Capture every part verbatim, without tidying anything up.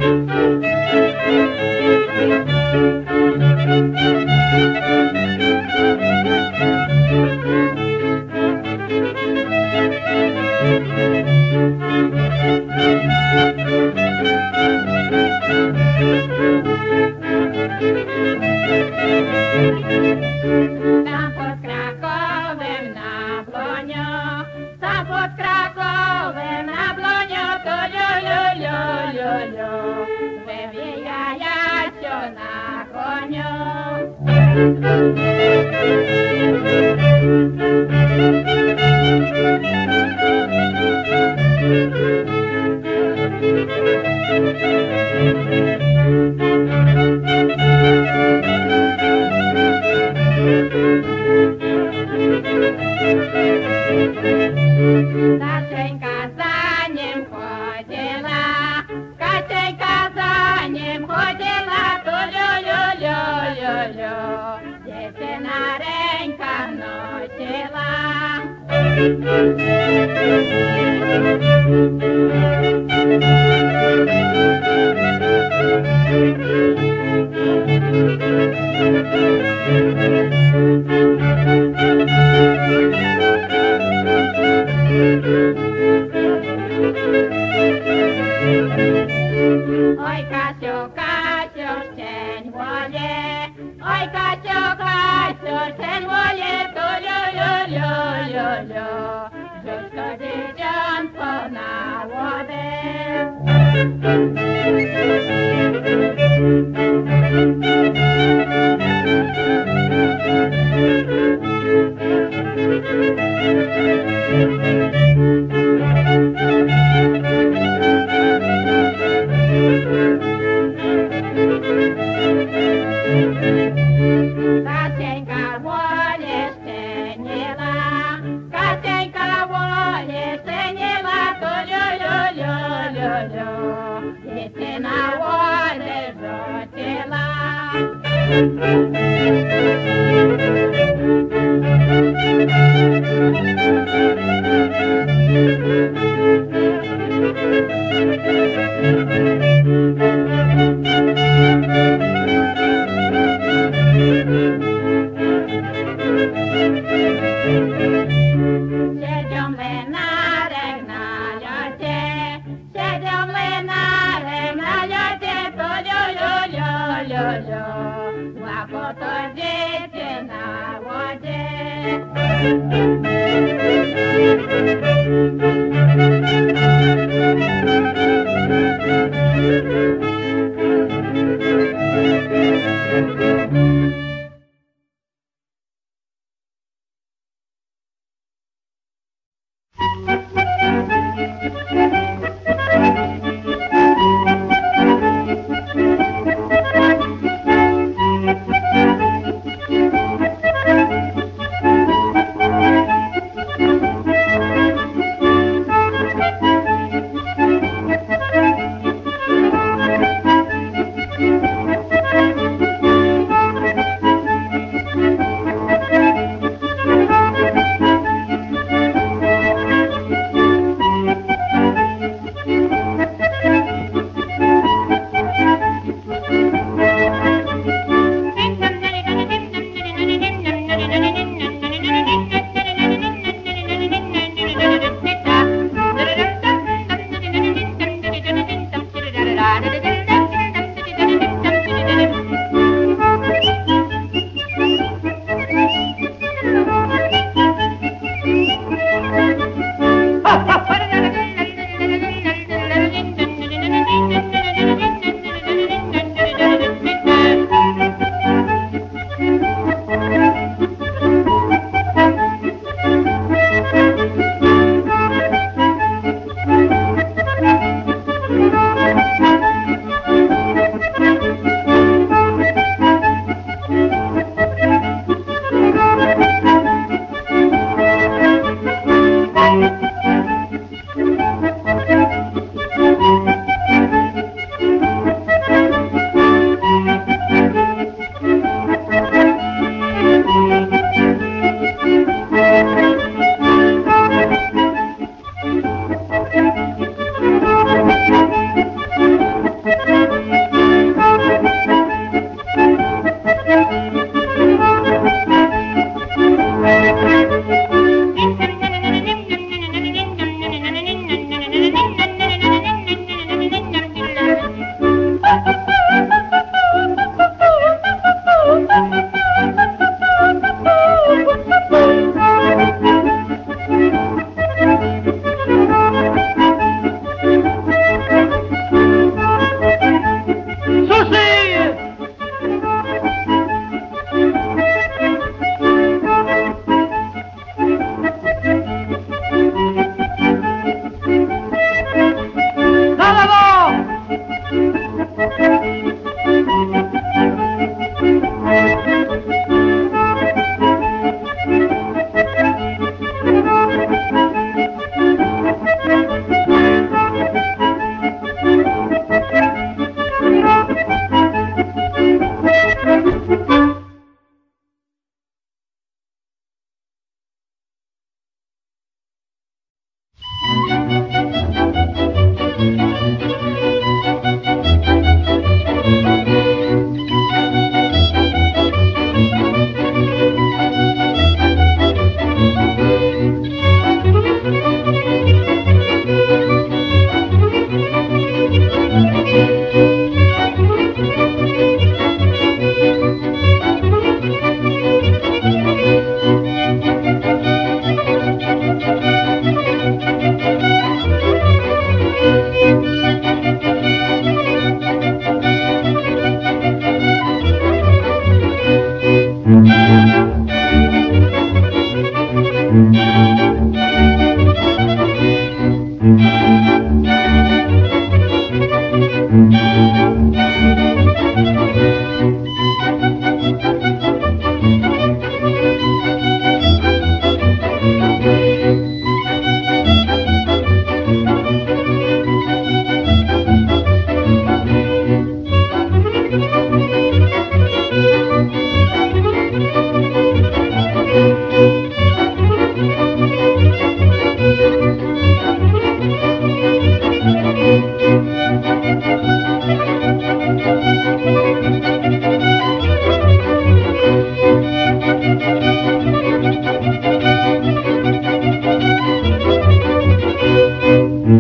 Thank you.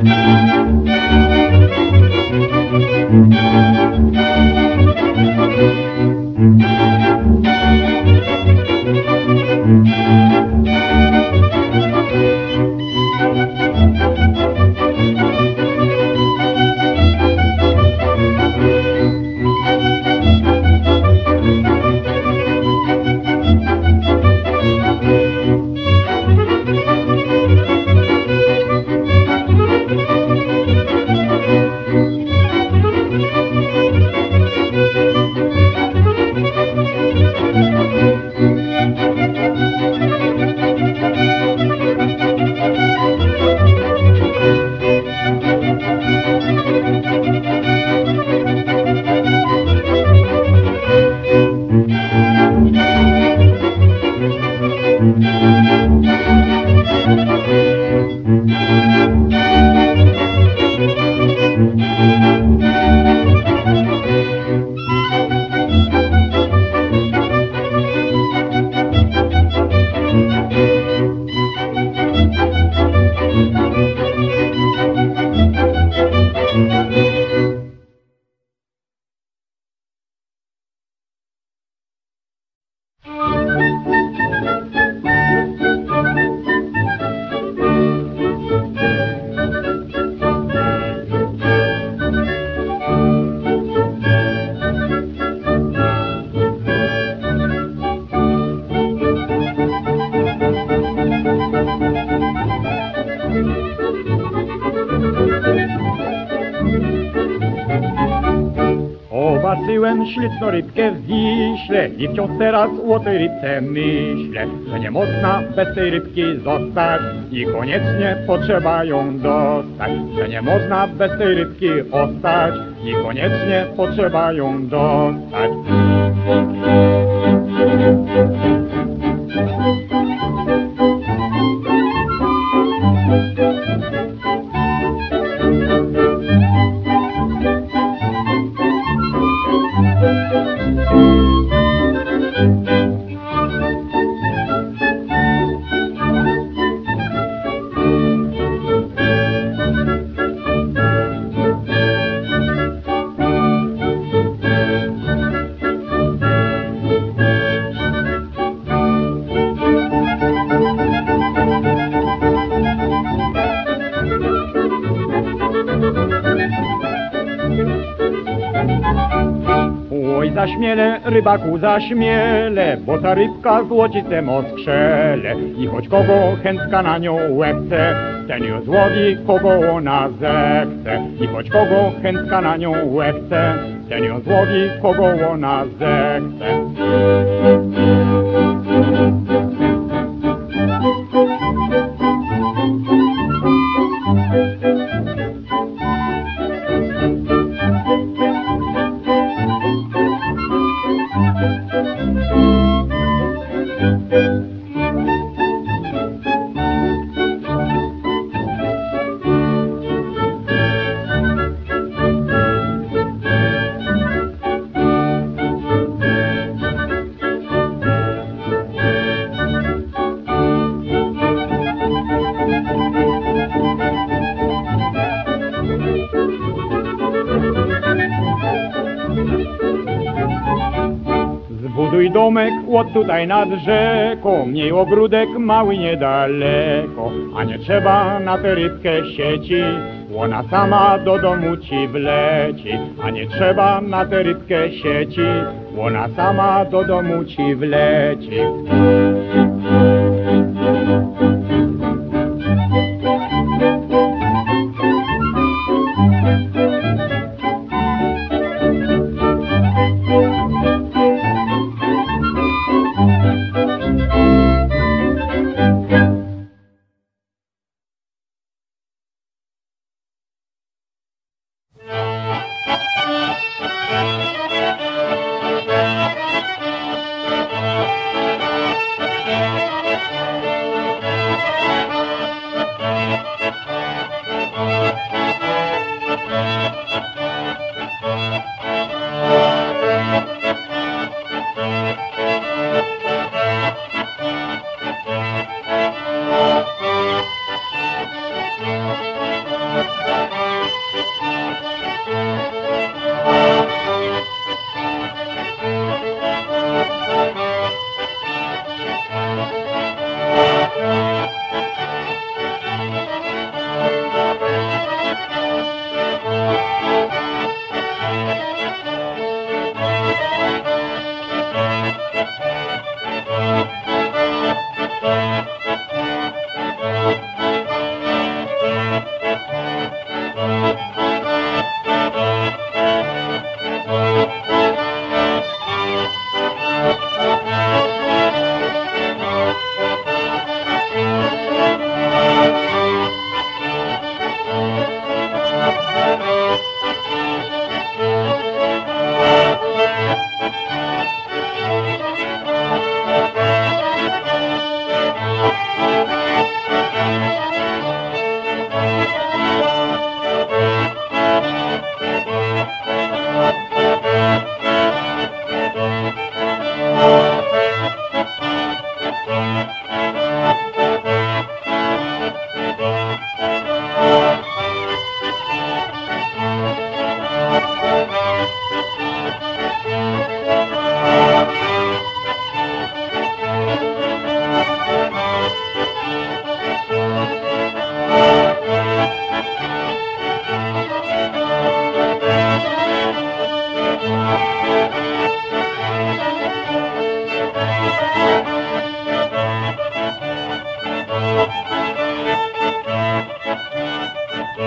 Zobaczyłem śliczną rybkę w Wiśle i wciąż teraz o tej rybce myślę, że nie można bez tej rybki zostać i koniecznie potrzeba ją dostać, że nie można bez tej rybki ostać i koniecznie potrzeba ją dostać. Oj, zaśmiele, rybaku, zaśmiele, bo ta rybka złocicem oskrzele. I choć kogo chętka na nią łechce, ten ją złowi, kogo ona zechce. I choć kogo chętka na nią łechce, ten ją złowi, kogo ona zechce. Zbuduj domek od tutaj nad rzeką, miej ogródek mały niedaleko, a nie trzeba na tę rybkę sieci, ona sama do domu ci wleci. A nie trzeba na tę rybkę sieci, ona sama do domu ci wleci.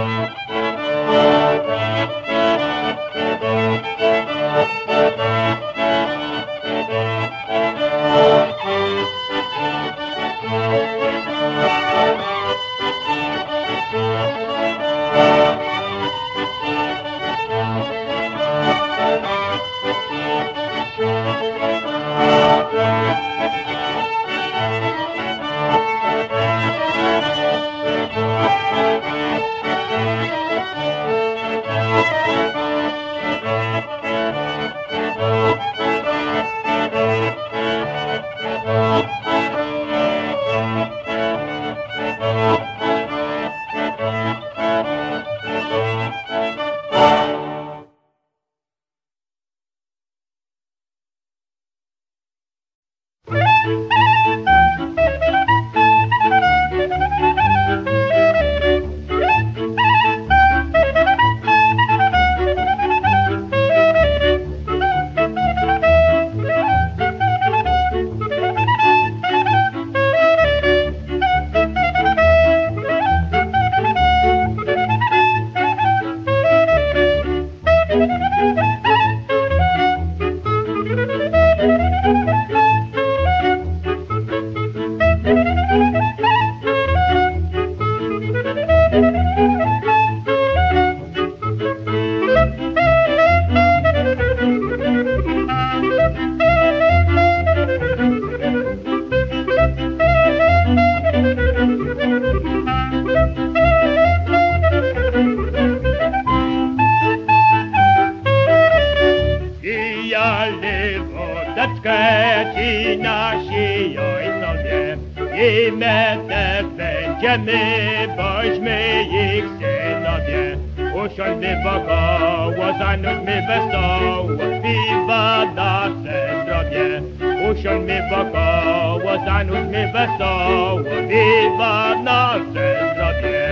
nasi ojcowie i my też będziemy, bośmy ich synowie. Usiądźmy wokoło, zanudźmy wesoło, piwa nasze zdrowie. Usiądźmy wokoło, zanudźmy wesoło, piwa nasze zdrowie.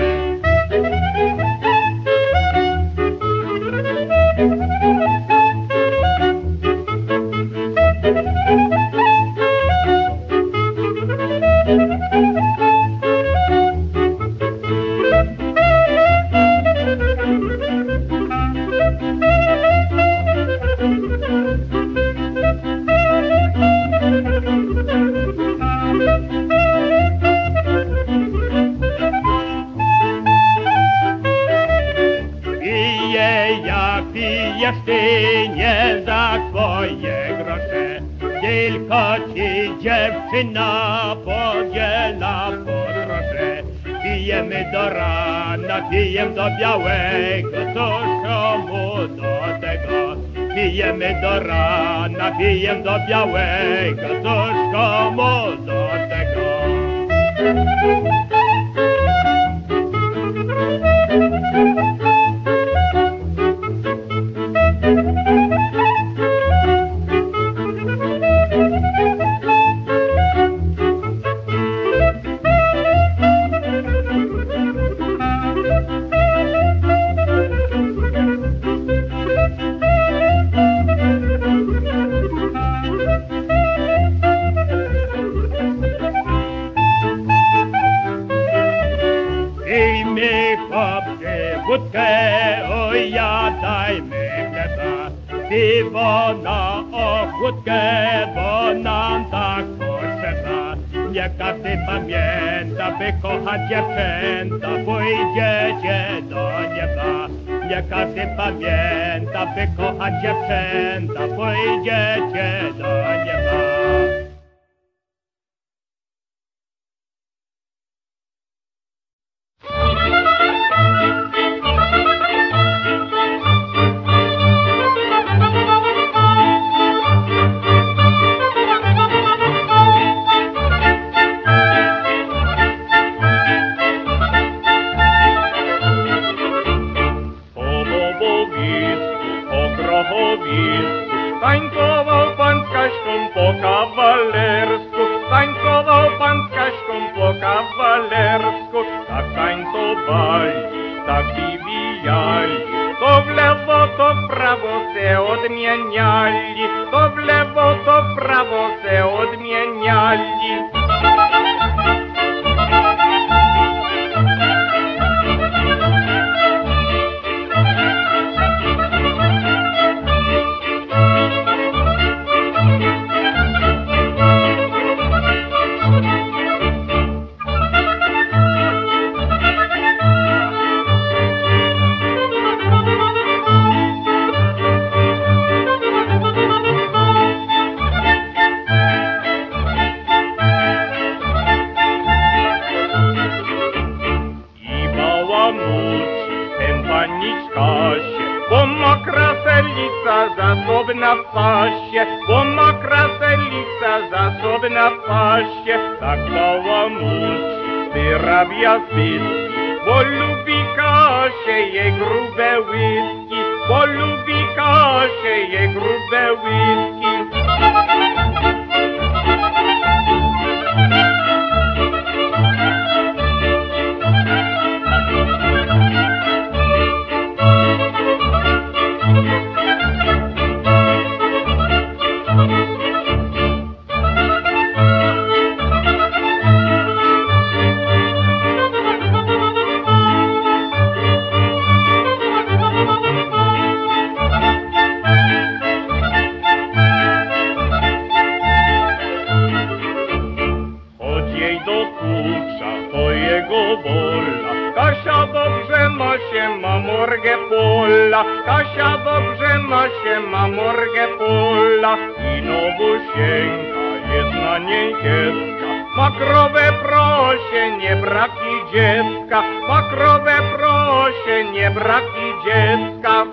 Pijesz ty nie za twoje grosze, tylko ci dziewczyna podziela podroże. Pijemy do rana, pijem do białego, cóż komu do tego? Pijemy do rana, pijem do białego, cóż komu do tego? Pijmy chłopcy wódkę, ojadajmy chleba, piwo na ochódkę, bo nam tak potrzeba. Nie każdy pamięta, by kochać dziewczęta, pójdziecie do nieba. Nie każdy pamięta, by kochać dziewczęta, pójdziecie do nieba. Tańcował pan z Kaśką po kawalersku, tańcował pan z Kaśką po kawalersku. Tak tańcowali, tak wywijali, to w lewo, to w prawo se odmieniali, to w lewo, to w prawo se odmieniali. zapomnieć Kasię, bo ma kraselica zasobna w pasie, bo ma kraselica zasobna w pasie, tak bałamuci, wyrabia zbytki, bo lubi Kasię jej grube whisky, bo lubi Kasię jej grube whisky. Kasia dobrze ma się, ma morgę pola, Kasia dobrze ma się, ma morgę pola i nowosieńka jest na niej kiecka. Ma krowę prosie, nie braki dziecka, ma krowę prosie, nie braki dziecka.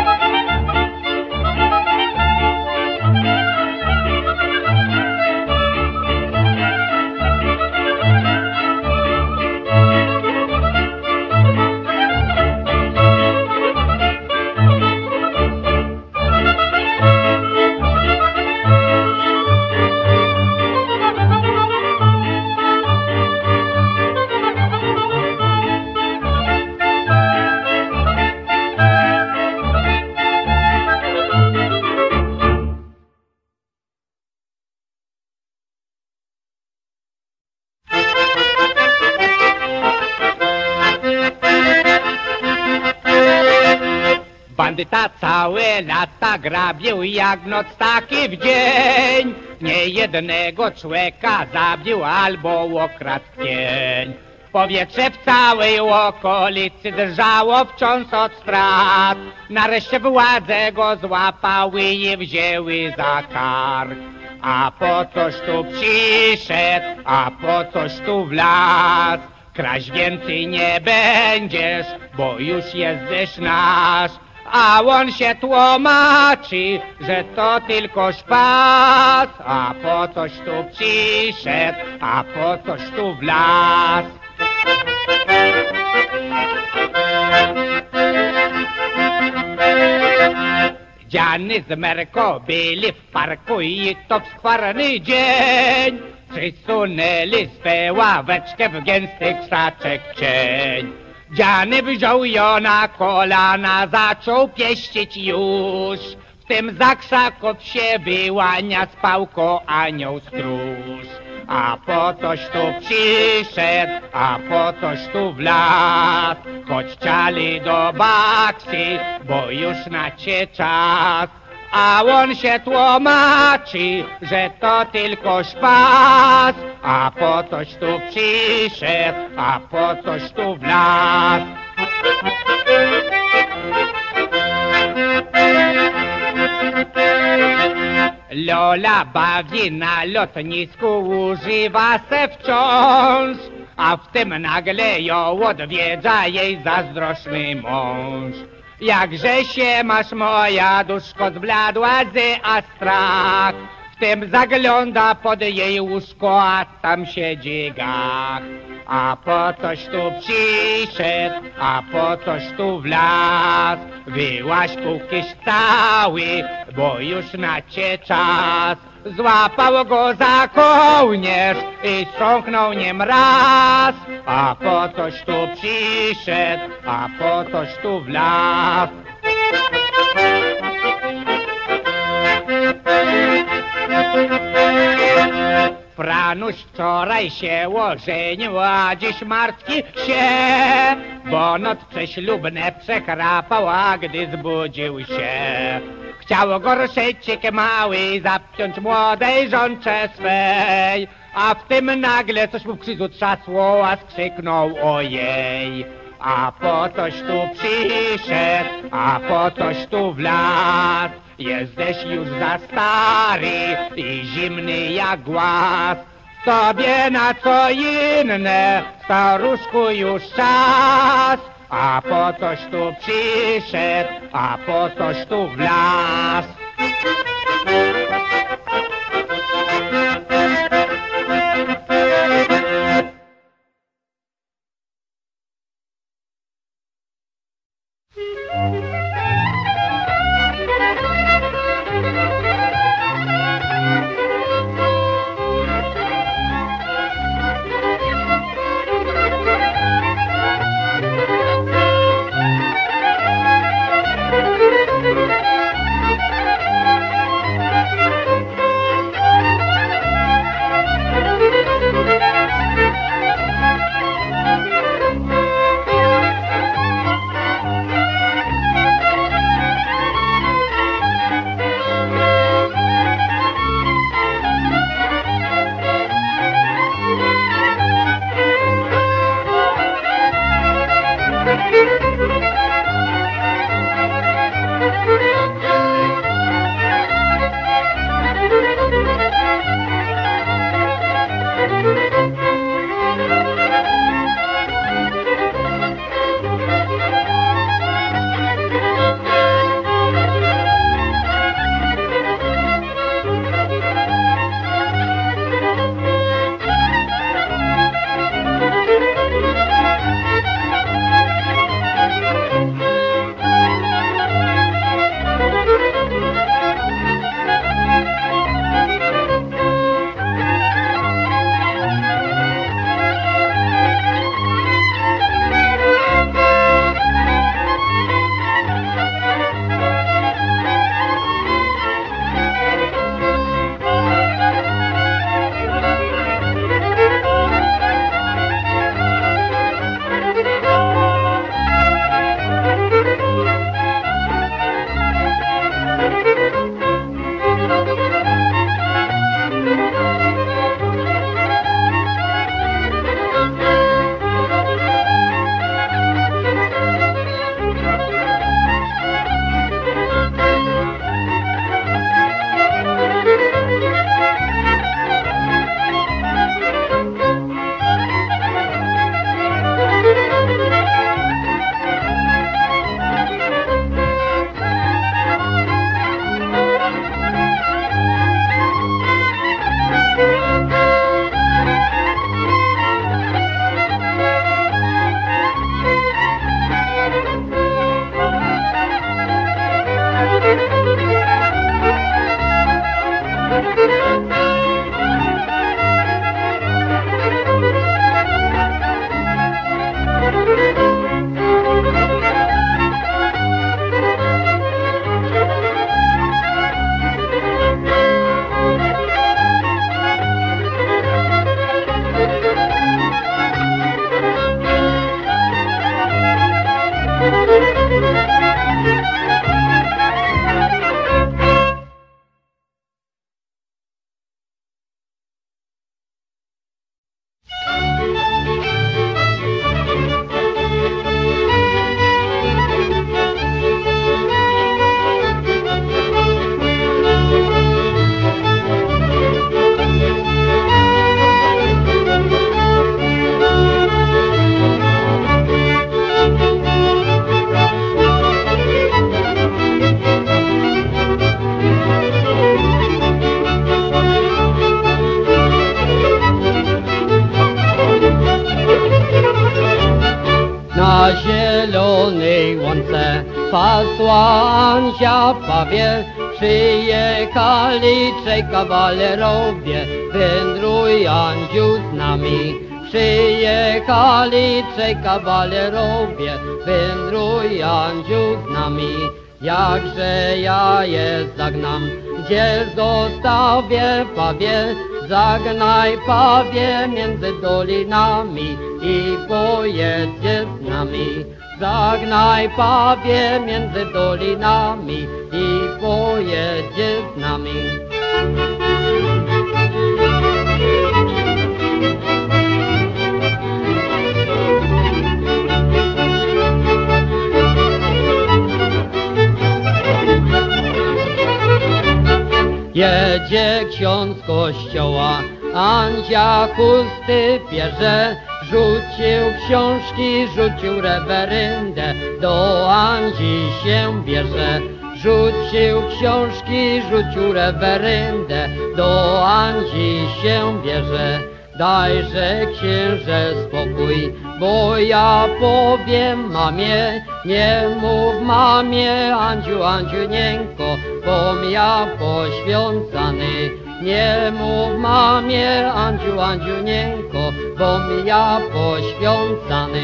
Bandyta całe lata grabił jak noc, taki w dzień. Nie jednego człowieka zabił albo okradł pień. Powietrze w całej okolicy drżało wciąż od strat. Nareszcie władze go złapały i wzięły za kark. A po coś tu przyszedł, a po coś tu wlazł. Kraść więcej nie będziesz, bo już jesteś nasz. A on się tłumaczy, że to tylko szpas. A po coś tu przyszedł, a po coś tu wlazł. Dziany z Merko byli w parku i to w skwarny dzień. Przysunęli swe ławeczkę w gęsty krzaczek cień. Dziany wziął ją na kolana, zaczął pieścić już. W tym za krzaków się wyłania z pałką anioł stróż. A po coś tu przyszedł, a po coś tu wlazł. Choć chcieli do baksy, bo już na cie czas. A on się tłumaczy, że to tylko szpas. A po coś tu przyszedł, a po coś tu wlazł. Lola bawi na lotnisku, używa se wciąż. A w tym nagle ją odwiedza jej zazdrosny mąż. Jakże się masz, moja duszko, zbladła zy, a strach. W tym zagląda pod jej łóżko, a tam siedzi gach. A po coś tu przyszedł, a po coś tu wlazł. Wyłaź kukiś cały, bo już na cie czas. Złapał go za kołnierz i strząknął nim raz. A po coś tu przyszedł, a po coś tu wlazł. Franuś wczoraj się ożenił, a dziś martwi się, bo noc prześlubne przekrapał, a gdy zbudził się, chciał gorszycik mały zapiąć młodej żonce swej, a w tym nagle coś mu w krzyżu trzasło, a skrzyknął ojej. A po coś tu przyszedł, a po coś tu wlazł. Jesteś już za stary i zimny jak głaz. Tobie na co inne, staruszku, już czas. a po coś tu przyszedł, a po coś tu wlazł. Na zielonej łące pasła Ansia pawie, przyjechali trzej kawalerowie, wędruj Andziu z nami. Przyjechali trzej kawalerowie, wędruj Andziu z nami. Jakże ja je zagnam, gdzie zostawię pawie, zagnaj pawie między dolinami i pojedzie z nami. Zagnaj pawie między dolinami i pojedzie z nami. Jedzie ksiądz z kościoła, Andzia chusty bierze, Rzucił książki, rzucił reweryndę, do Andzi się bierze. Rzucił książki, rzucił reweryndę, do Andzi się bierze. Dajże księże spokój, bo ja powiem mamie. Nie mów mamie, Andziu, Andziunieńko, bom ja poświącany. Nie mów mamie, Andziu, Andziunieńko, bom ja poświącany.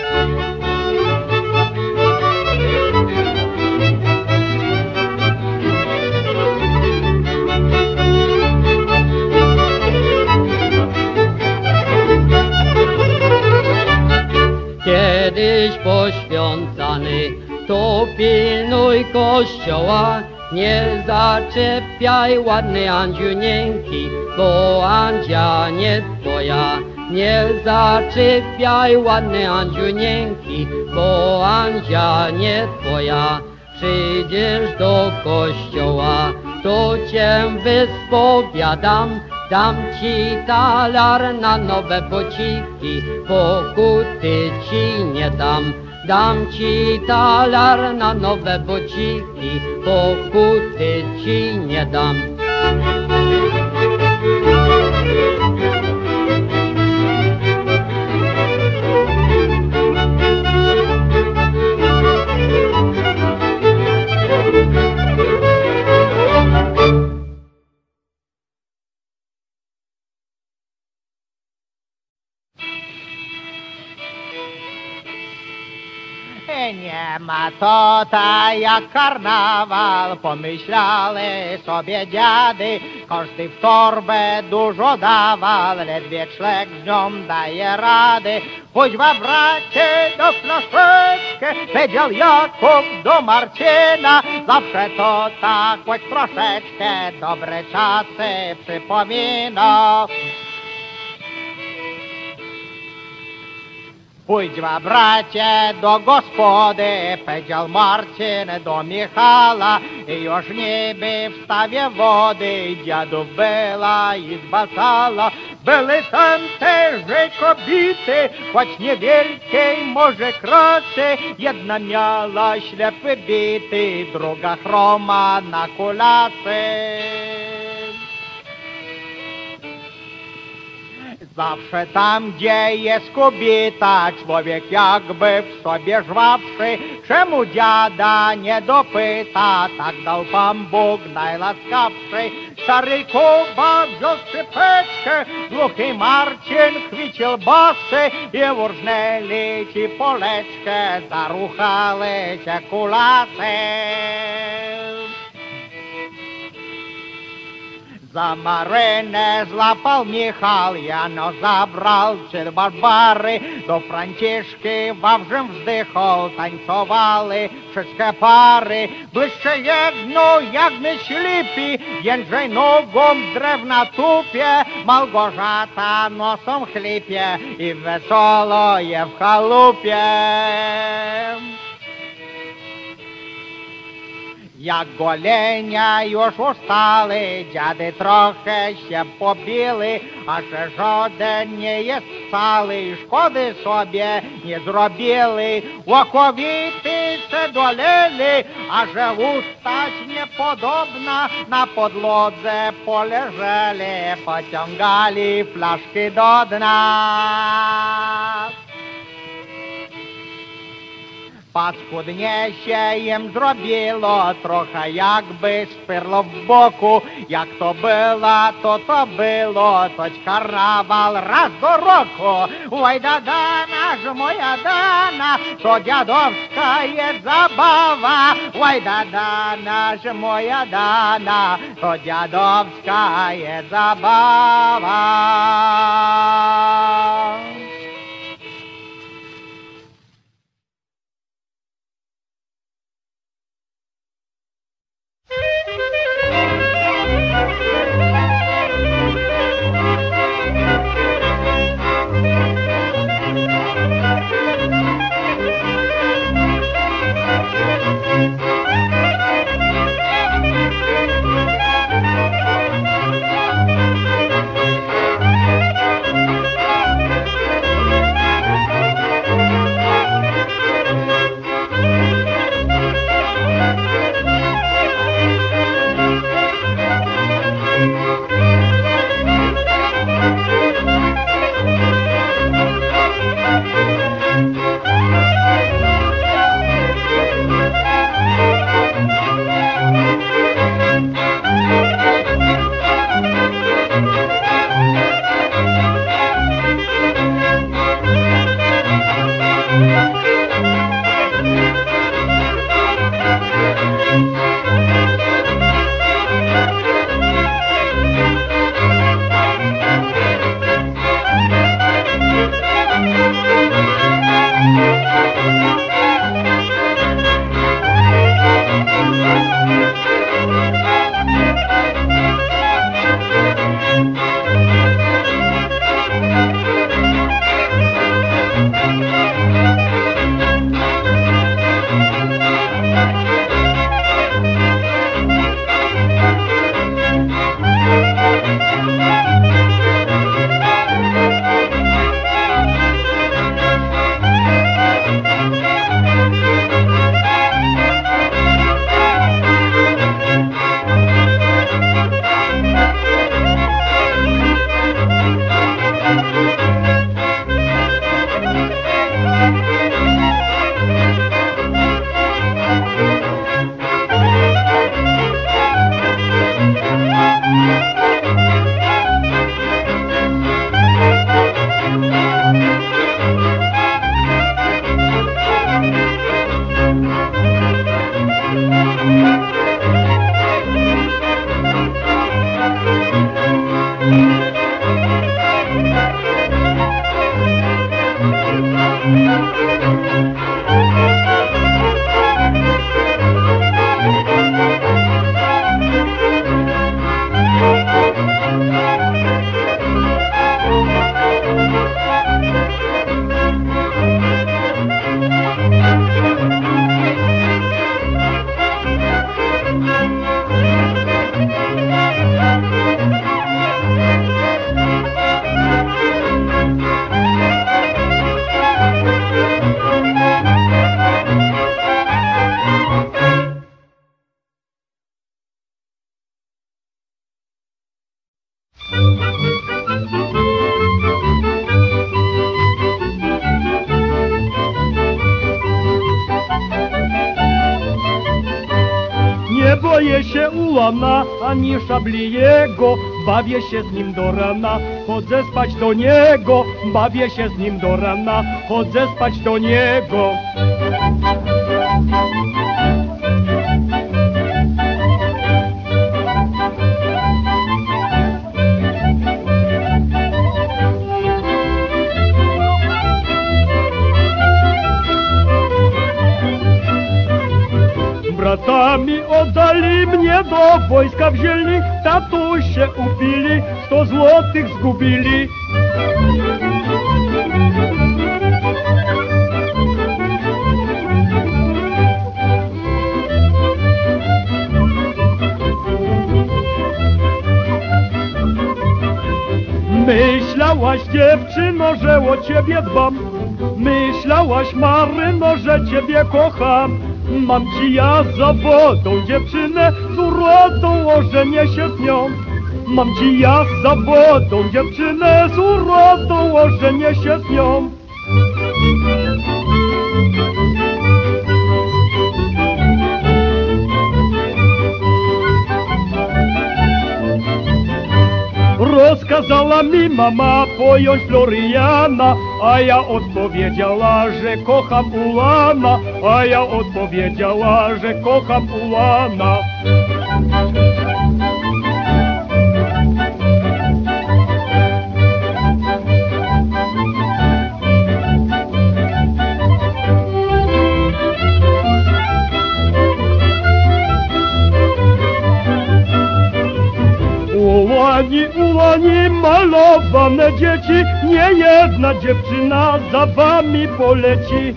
Kiedyś poświącany, to pilnuj kościoła, nie zaczepiaj ładnej Andziunieńki, bo Andzia nie twoja. Nie zaczepiaj ładnej Andziunieńki, bo Andzia nie twoja. Przyjdziesz do kościoła, to cię wyspowiadam, dam ci talar na nowe bociki, pokuty ci nie dam. Dam ci talar na nowe bociki, pokuty ci nie dam. Nie ma to tak jak karnawał, pomyśleli sobie dziady. Każdy w torbę dużo dawał, ledwie człowiek z nią daje rady. Chodź wa bracie do flaszeczkę, powiedział Jakub do Marcina. Zawsze to tak, choć troszeczkę dobre czasy przypomina. Pójdź-wa, bracie, do gospody, powiedział Marcin do Michała. I już niby w stawie wody dziadów była izba cała. Były tam też kobiety, choć niewielkiej może krasy. Jedna miała ślepy bity, druga chroma na kulasy. Zawsze tam, gdzie jest kobieta, człowiek jakby w sobie żwawszy. Czemu dziada nie dopyta, tak dał Pan Bóg najłaskawszy. Stary Kuba wziął szypeczkę, głuchy Marcin chwycił basy i urżnęli ci poleczkę, zaruchali się kulasy. Za Marynę złapał Michał, Jano zabrał przed Barbary. Do Franciszki wawrzem wzdychał, tańcowali wszystkie pary. Błyszcze jedno jak myślipi, Jędrzej nogą drewna tupie, Małgorzata nosą chlipie i wesolo je w chalupie. Jak golenia już ustali, dziady trochę się pobili, a że żaden nie jest cały, szkody sobie nie zrobili. Łakowity se doleli, a że ustać niepodobna, na podłodze poleżeli, pociągali flaszki do dna. Paskudnie się im zrobiło, trochę jakby spyrlo w boku. Jak to było, to to było, toć karnawał raz do roku. Oj da dana, że moja dana, to dziadowska jest zabawa. Oj da dana, że moja dana, to dziadowska jest zabawa. boję się ulana, ani szabli jego. Bawię się z nim do rana, chodzę spać do niego. Bawię się z nim do rana, chodzę spać do niego. Bratami oddali mnie do wojska wzięli, tatusie upili, sto złotych zgubili. Myślałaś, dziewczyno, że o ciebie dbam. Myślałaś, Maryno, że ciebie kocham. Mam ci ja zawodą dziewczynę, z urodą ożenię się z nią. Mam ci ja zawodą dziewczynę, z urodą ożenię się z nią. Rozkazała mi mama pojąć Floriana, a ja odpowiedziała, że kocham Ulana, a ja odpowiedziała, że kocham Ulana. Ulani, ulani, malowane dzieci, nie jedna dziewczyna za wami poleci.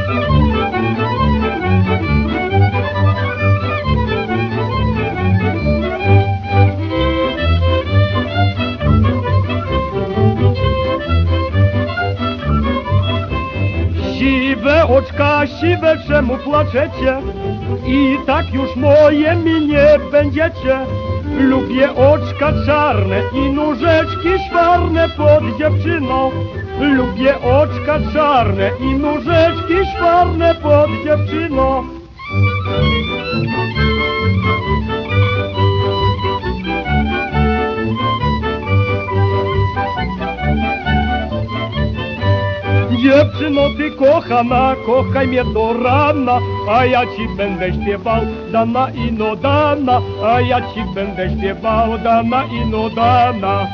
Siwe oczka, siwe, czemu płaczecie? I tak już moje mi nie będziecie. Lubię oczka czarne i nóżeczki szwarne pod dziewczyną. Lubię oczka czarne i nóżeczki szwarne pod dziewczyną. Dziewczyno, ty kochana, kochaj mnie do rana, a ja ci będę śpiewał dana i no dana, a ja ci będę śpiewał dana i no dana.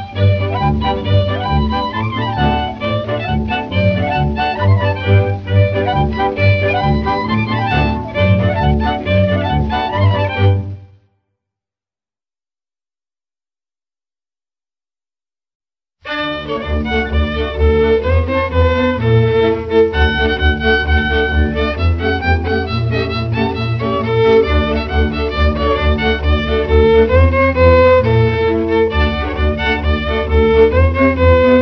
Thank you.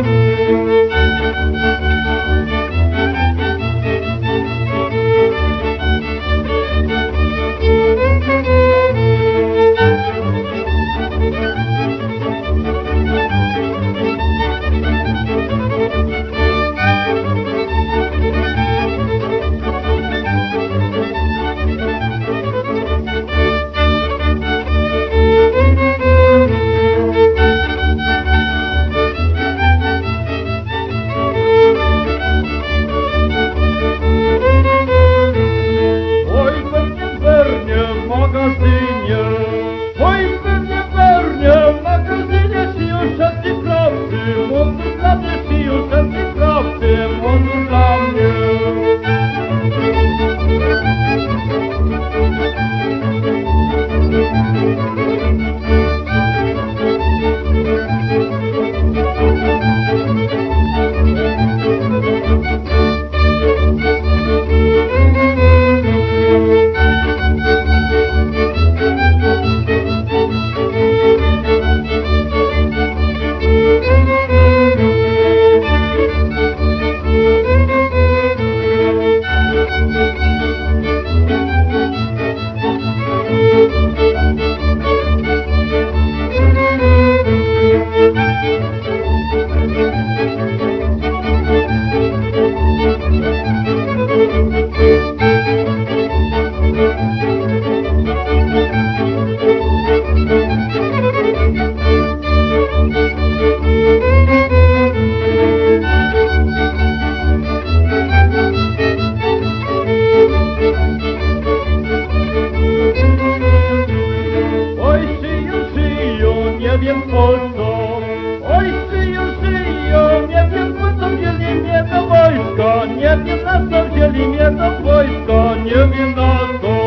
wiem po co. Oj, żyją, żyją, nie wiem po co wzięli mnie do wojska, nie wiem na co wzięli mnie do wojska, nie wiem na co.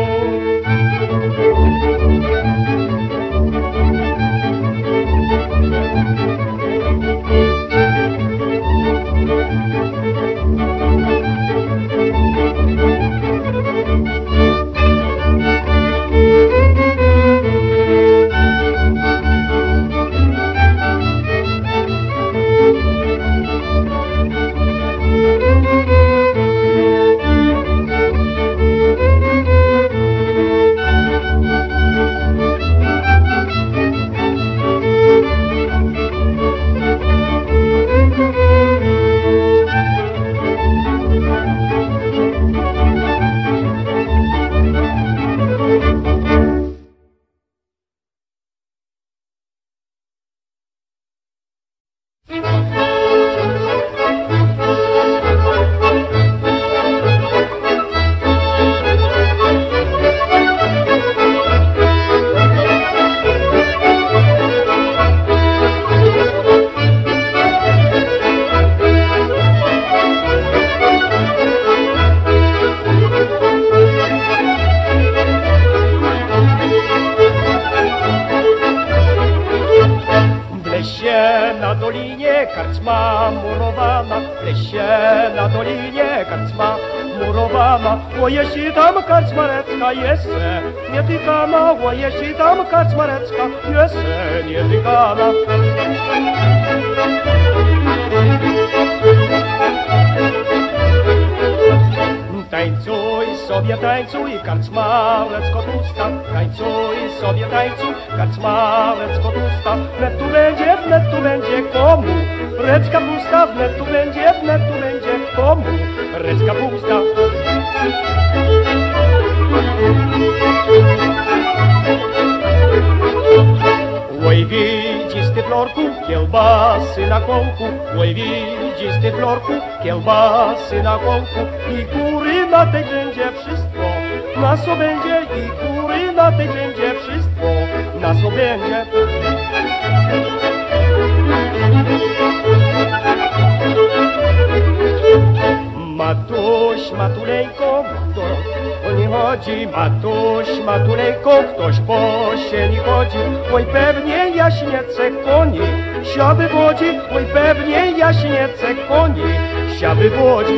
Na dolinie karczma murowana, w lesie na dolinie karczma murowana. O jeśli tam karczmarecka jest, nie tykana, o jeśli tam karczmarecka jest, nie tykana. Tańcuj sobie, tańcuj, karczmarecko tłusta, tańcuj sobie, tańcuj, karczmarecko tłusta. Wnet tu będzie, wnet tu będzie komu, recka pusta, wnet tu będzie, wnet tu będzie komu, recka pusta. Oj, widzisz ty, florku, kielbasy na kołku, oj, widzisz ty, florku, kielbasy na kołku. I góry na tej będzie wszystko, na co będzie, i góry na tej będzie wszystko, na co będzie. Matuś, matulejko, kto o nie chodzi? Matuś, matulejko, ktoś po sieni chodzi. Oj, pewnie jaśniece koni, siaby wodzi. Oj, pewnie jaśniece koni, siaby wodzi.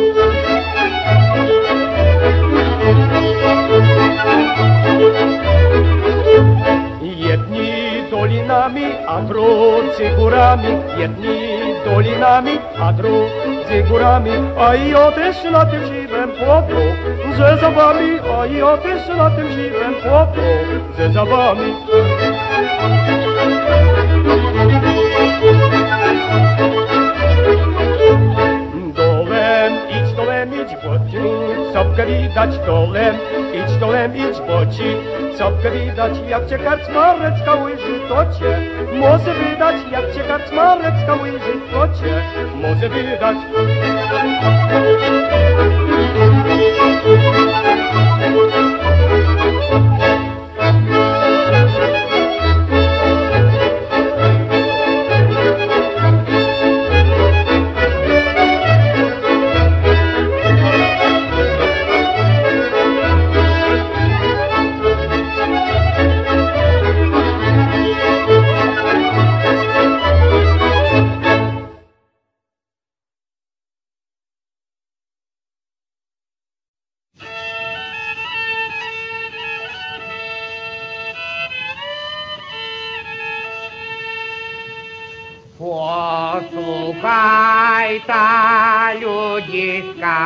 Jedni dolinami, a drudzy górami, jedni dolinami, a drudzy górami. A ja też na tym żywym płotu, że za wami, a ja też na tym żywym płotu, że za wami. Dolem, idź dolem, idź, bo ci copkę widać. Dolem, idź dolem, idź, bo ci copkę widać. Jak cię karczmarecka ujrzy, to cię może wydać. Jak cię karczmarecka ujrzy, to cię może wydać. Posłuchaj ta ludziska,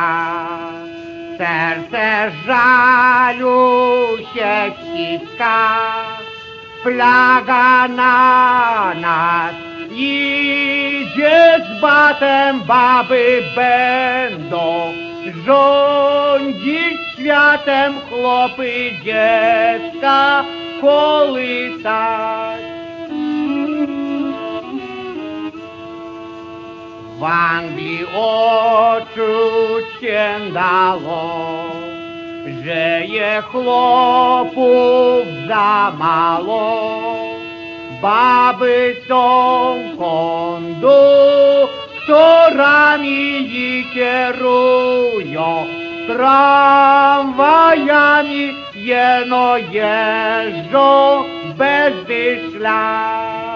serce żalu się ściska. Plaga na nas idzie z batem, baby będą rządzić światem, chłopy dziecka kołysać. W Anglii odczuć się dało, że je chłopów za mało. baby są konduktorami i kierują tramwajami, jeno jeżdżą bez dyszla.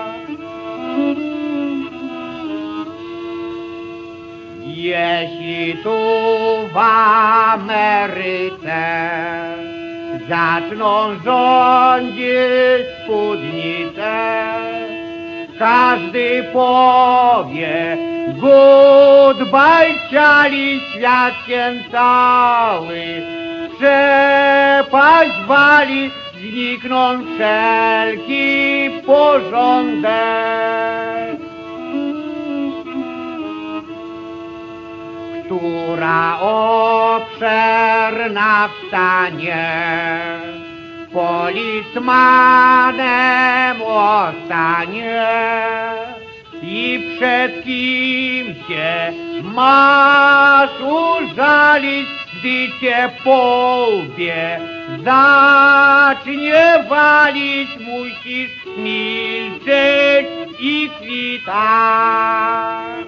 Jeśli tu w Ameryce zaczną rządzić spódnice, każdy powie goodbye, ciali świat się cały przepaść wali, znikną wszelki porządek. Która obszerna wstanie, policmanem ostanie i przed kim się masz użalić, gdy cię po łbie zacznie walić, musisz milczeć i kwitać.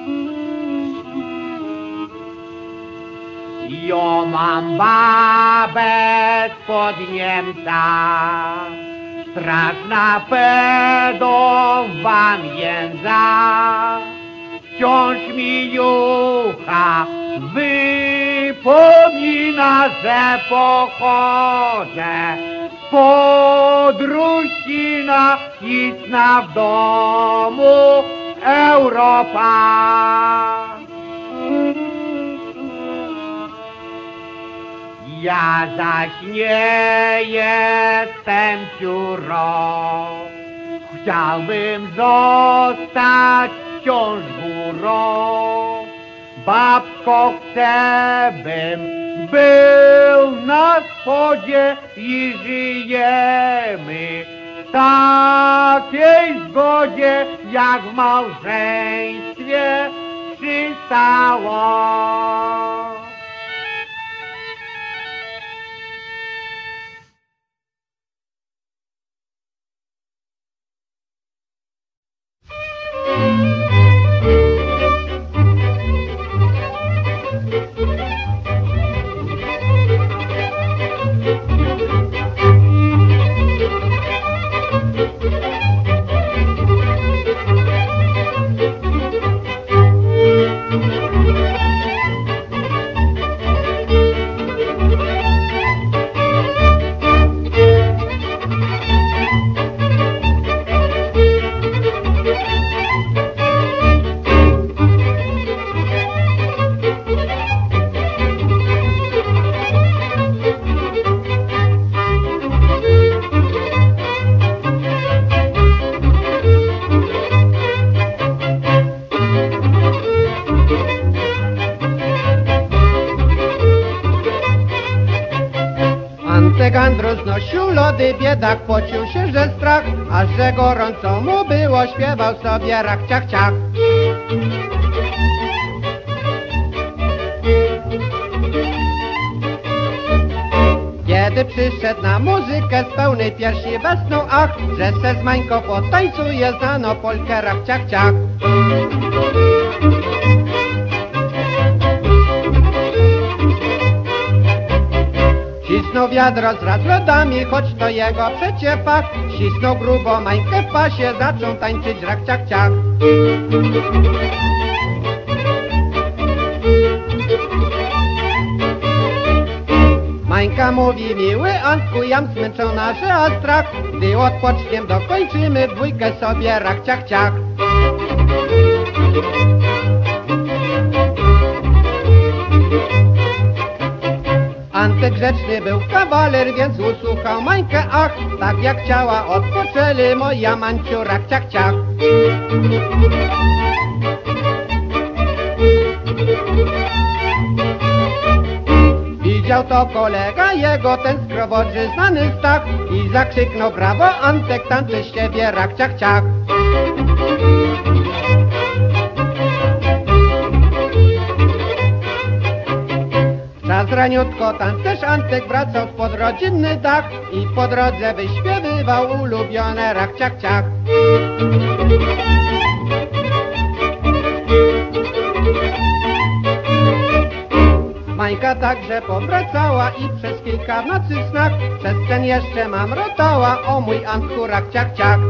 Jo mam babę spod Niemca, straszna pedowa jędza. Wciąż mi jucha wypomina, że pochodzę spod Rusina i sna w domu Europa. Ja zaś nie jestem pióro, chciałbym zostać wciąż górą. Babko, chcę, bym był na spodzie i żyjemy w takiej zgodzie, jak w małżeństwie przystało. Andro znosił lody, biedak pocił się, że strach, a że gorąco mu było, śpiewał sobie rak, ciach, ciach. Kiedy przyszedł na muzykę z pełnej piersi westchnął, ach, że se z Mańką potańcuje, znano polkę rak, ciach, ciach. Cisnął wiadro z raz lodami, choć to jego przeciepak. Ścisnął grubo Mańkę w pasie, zaczął tańczyć rak, ciach, ciach. Mańka mówi, miły Antku, jam zmęczona, że a strach. Gdy odpoczniem dokończymy, dwójkę sobie rak, ciach, ciach. Antek grzeczny był kawaler, więc usłuchał Mańkę, ach, tak jak chciała, odpoczęli moja Manciu, rak, ciach, ciach. Widział to kolega jego, ten skroboczy znany Stach, i zakrzyknął, brawo Antek, tańczy z ciebie rak, ciach, ciach. Czas raniutko tam też Antek wracał pod rodzinny dach i po drodze wyśpiewywał ulubione rach, ciach, ciach. Mańka także powracała i przez kilka nocy w snach przez ten jeszcze mam rotała, o mój Antku rach, ciach, ciach.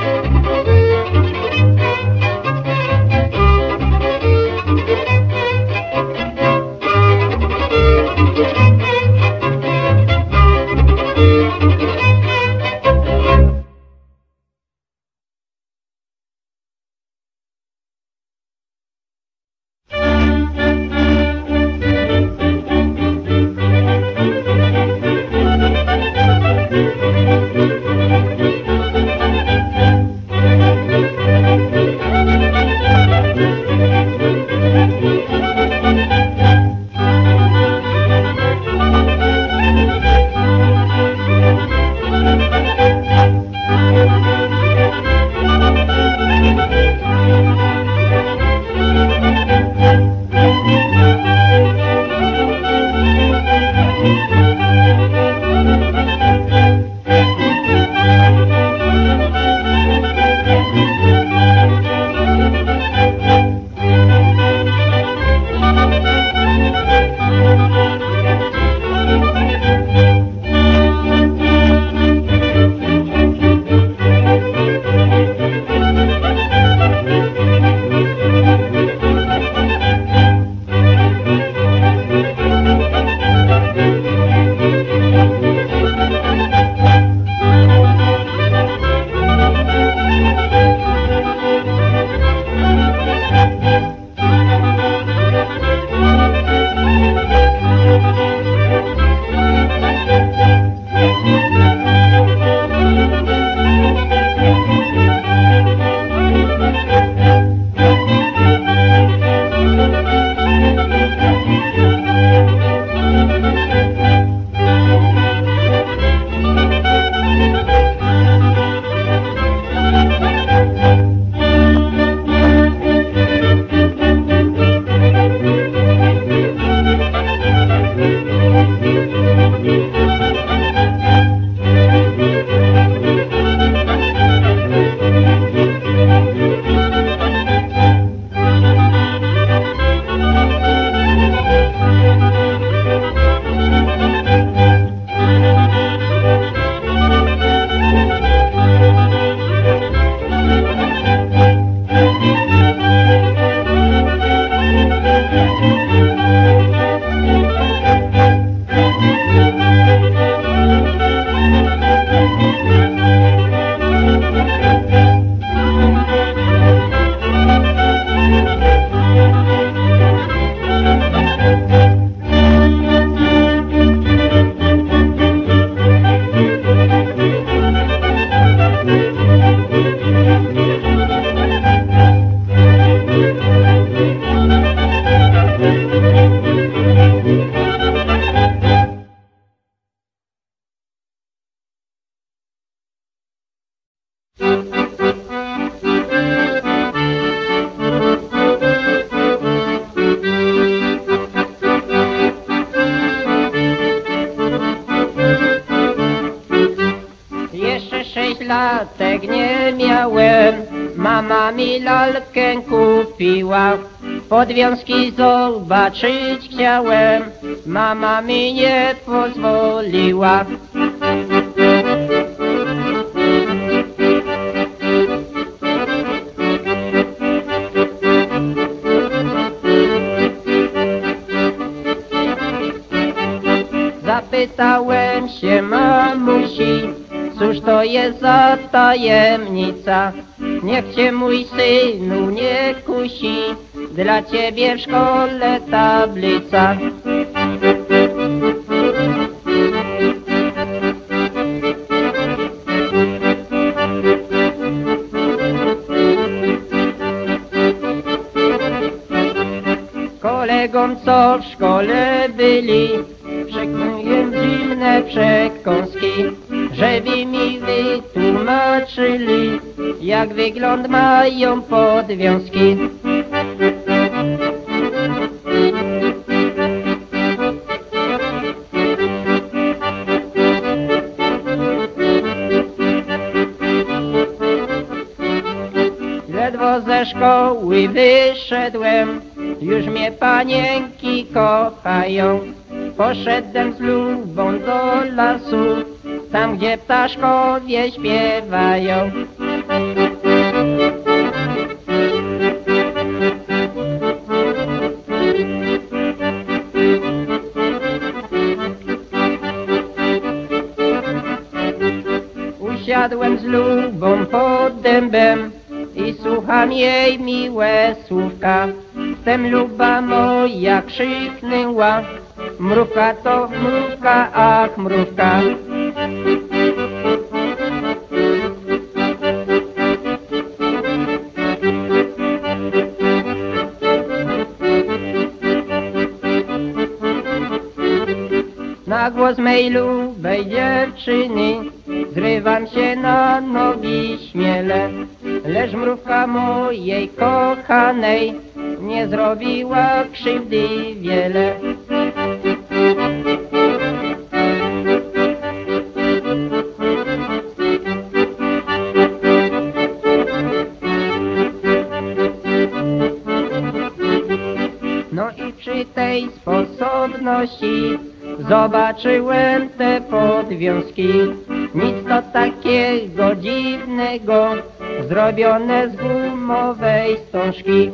latek nie miałem, mama mi lalkę kupiła. Podwiązki zobaczyć chciałem, mama mi nie pozwoliła. Zapytałem się mamusi, cóż to jest za tajemnica? Niech cię mój synu nie kusi, dla ciebie w szkole tablica. Kolegom, co w szkole byli, przekmyłem dziwne przekąski, żeby mi wytłumaczyli, jak wygląd mają podwiązki. Ledwo ze szkoły wyszedłem, już mnie panienki kochają. Poszedłem z lubą do lasu, tam gdzie ptaszkowie śpiewają. Usiadłem z lubą pod dębem i słucham jej miłe słówka. Wtem luba moja krzyknęła: mrówka to mrówka, ach mrówka. Na głos mej lubej dziewczyny zrywam się na nogi śmiele, lecz mrówka mojej kochanej nie zrobiła krzywdy wiele. No i przy tej sposobności zobaczyłem te podwiązki. Nic to takiego dziwnego, zrobione z gumowej wstążki.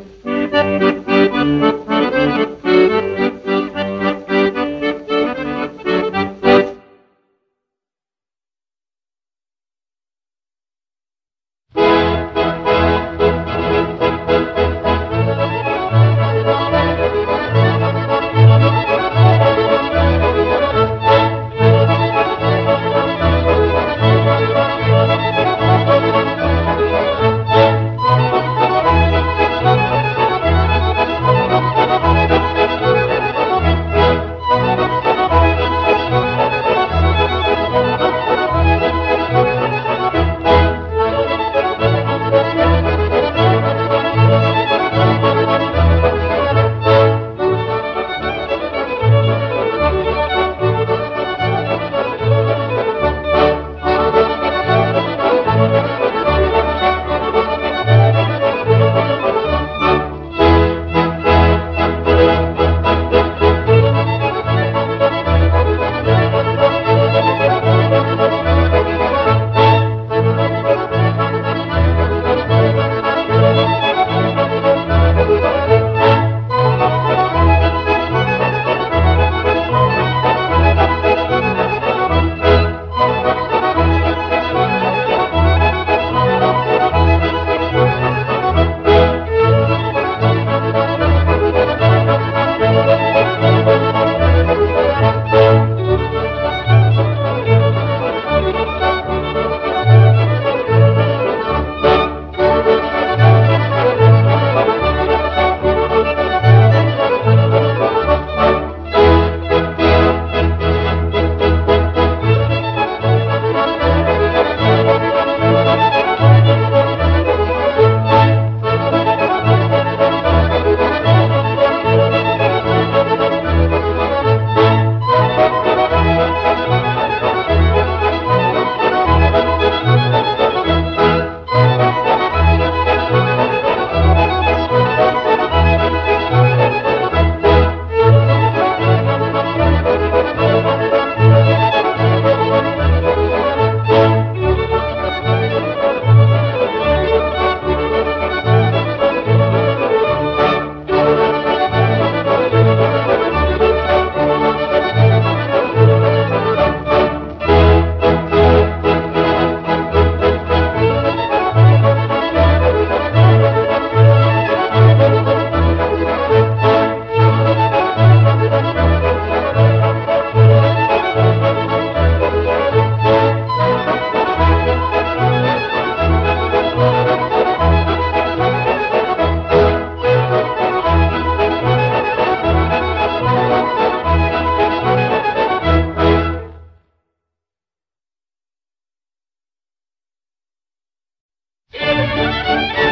Thank you.